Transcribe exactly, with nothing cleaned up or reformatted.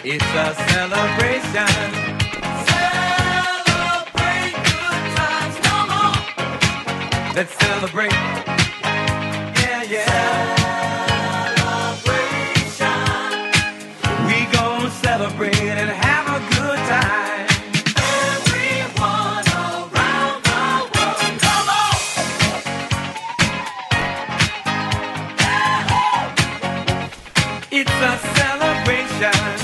It's a celebration. Celebrate good times, come on. Let's celebrate. Yeah, yeah. Celebration. We gonna celebrate and have a good time. Everyone around the world, come on. Yeah. It's a celebration.